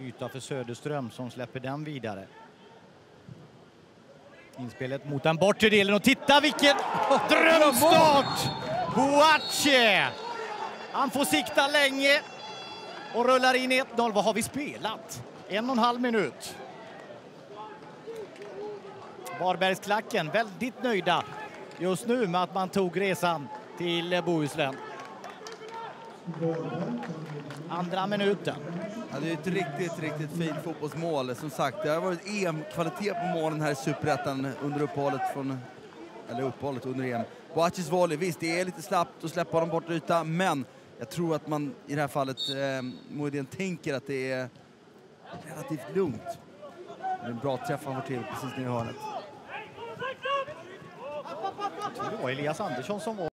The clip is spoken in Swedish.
Yta för Söderström som släpper den vidare. Inspelet mot den bortre delen och titta vilken drömstart! Boache! Han får sikta länge och rullar in 1-0. Vad har vi spelat? 1,5 minut. Varbergsklacken väldigt nöjda just nu med att man tog resan till Bohuslän. Andra minuten. Ja, det är ett riktigt fint fotbollsmål. Som sagt, det har varit EM-kvalitet på målen här i Superettan under uppehållet under EM. Boaches volley, visst det är lite slappt att släppa dem bort yta, men jag tror att man i det här fallet Moidén tänker att det är relativt lugnt. Det är en bra träff han får till precis i hörnet. Det var Elias Andersson som var